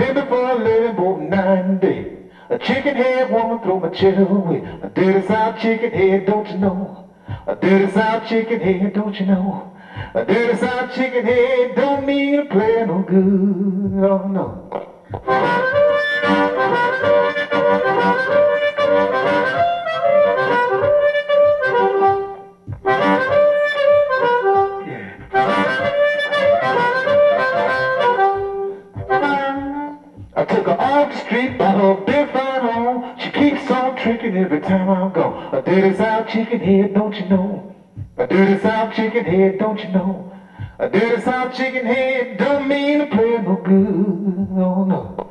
Pay me for a living both night and day. A chicken head woman throw my chair away. A dirty South chicken head, don't you know? A dirty South chicken head, don't you know? A dirty South chicken head don't mean a player no good. Oh no. I took her off the street, bought her a big fine home. She keeps on tricking every time I'm gone. A dirty South chicken head, don't you know? A dirty South chicken head, don't you know? A dirty South chicken head don't mean a player no good. Oh no.